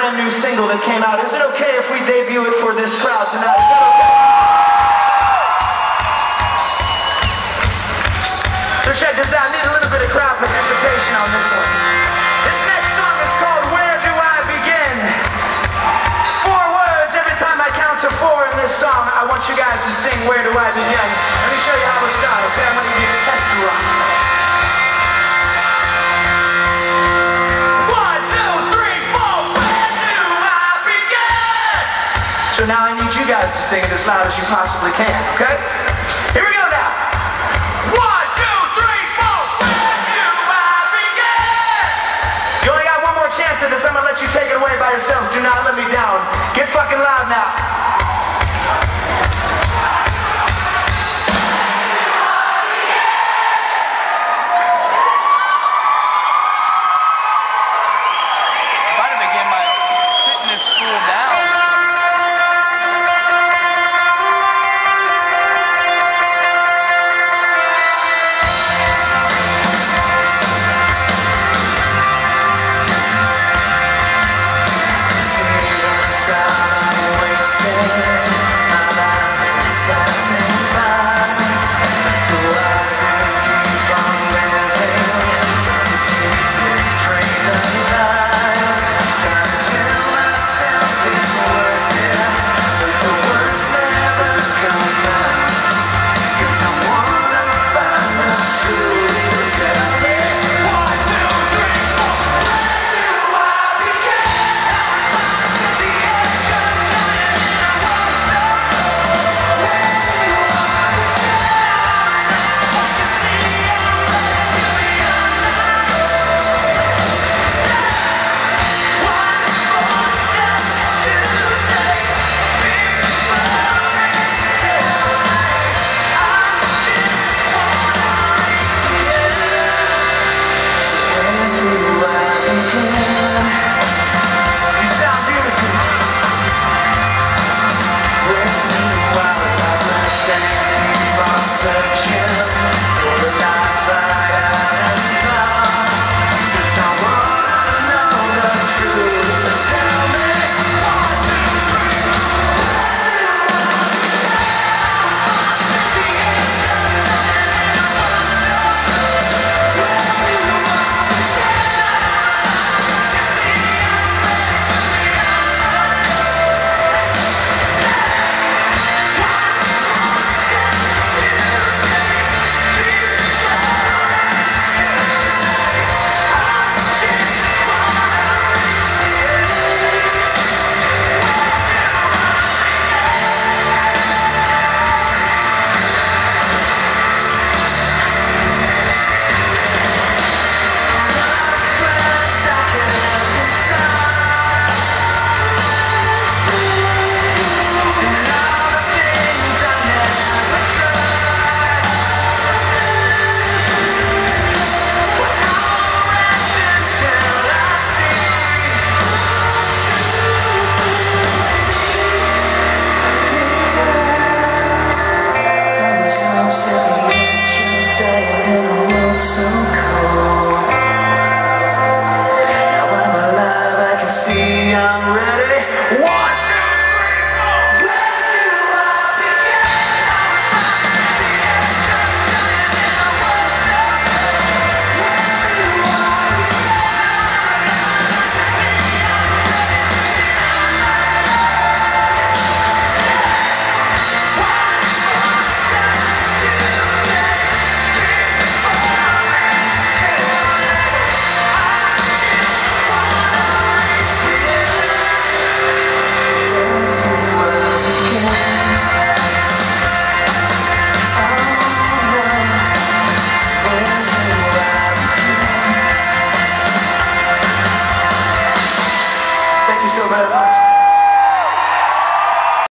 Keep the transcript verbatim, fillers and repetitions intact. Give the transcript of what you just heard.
brand new single that came out. Is it okay if we debut it for this crowd tonight? Is that okay? So check this out. I need a little bit of crowd participation on this one. This next song is called Where Do I Begin? Four words every time I count to four in this song. I want you guys to sing Where Do I Begin? Let me show you how it's done, okay? I'm going to give you a test run. So now I need you guys to sing it as loud as you possibly can, okay? Here we go now. One, two, three, four. Where do I begin? You only got one more chance at this. I'm gonna let you take it away by yourself. Do not let me down. Get fucking loud now.